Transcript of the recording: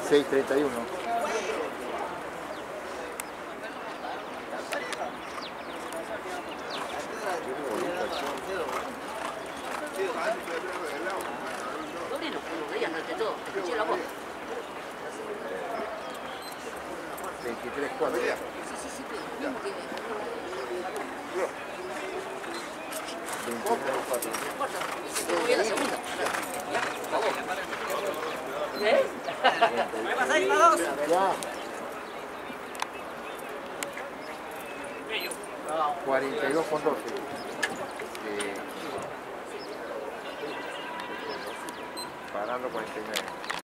6:31. Sobrino, unos días, no de todo, escuché la voz. 23:4. Sí, pero lo mismo que... 23:4. La cuarta, se voy a la segunda. ¿Eh? ¿Me pasáis para dos? Ya. 42,12. Parando 49.